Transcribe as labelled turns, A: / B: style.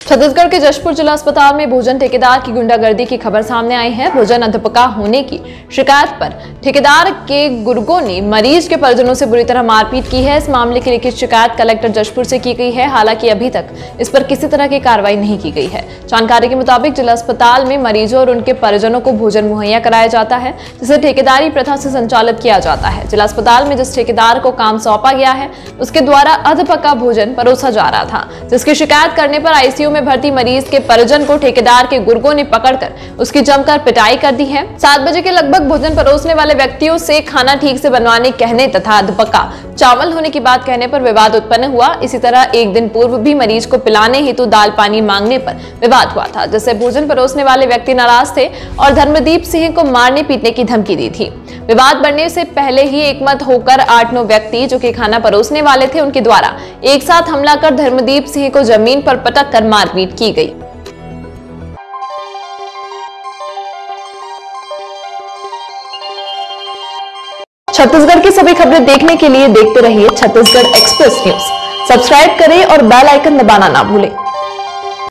A: छत्तीसगढ़ के जशपुर जिला अस्पताल में भोजन ठेकेदार की गुंडागर्दी की खबर सामने आई है। भोजन अधपका होने की शिकायत पर ठेकेदार के गुर्गों ने मरीज के परिजनों से बुरी तरह मारपीट की है। इस मामले की लिखित शिकायत कलेक्टर जशपुर से की गई है। हालांकि अभी तक इस पर किसी तरह की कार्रवाई नहीं की गई है। जानकारी के मुताबिक जिला अस्पताल में मरीजों और उनके परिजनों को भोजन मुहैया कराया जाता है, जिसे ठेकेदारी प्रथा से संचालित किया जाता है। जिला अस्पताल में जिस ठेकेदार को काम सौंपा गया है, उसके द्वारा अधपका भोजन परोसा जा रहा था, जिसकी शिकायत करने पर आईसीयू में भर्ती मरीज के परिजन को ठेकेदार के गुर्गों ने पकड़कर उसकी जमकर पिटाई कर दी है। 7 बजे के लगभग भोजन परोसने वाले व्यक्तियों से खाना ठीक से बनवाने कहने तथा अधपका चावल होने की बात कहने पर विवाद उत्पन्न हुआ। इसी तरह एक दिन पूर्व भी मरीज को पिलाने हेतु दाल पानी मांगने पर विवाद हुआ था, जिससे भोजन परोसने वाले व्यक्ति नाराज थे और धर्मदीप सिंह को मारने पीटने की धमकी दी थी। विवाद बढ़ने से पहले ही एकमत होकर 8-9 व्यक्ति जो कि खाना परोसने वाले थे, उनके द्वारा एक साथ हमला कर धर्मदीप सिंह को जमीन पर पटक कर मारपीट की गई। छत्तीसगढ़ की सभी खबरें देखने के लिए देखते रहिए छत्तीसगढ़ एक्सप्रेस न्यूज। सब्सक्राइब करें और बेल आइकन दबाना ना भूलें।